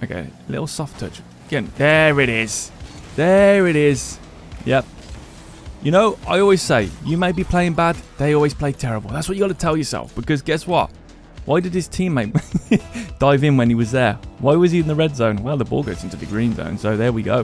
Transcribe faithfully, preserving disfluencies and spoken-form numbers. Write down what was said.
Okay, little soft touch. Again, there it is. There it is. Yep. You know, I always say, you may be playing bad, they always play terrible. That's what you got to tell yourself. Because guess what? Why did his teammate dive in when he was there? Why was he in the red zone? Well, the ball goes into the green zone, so there we go.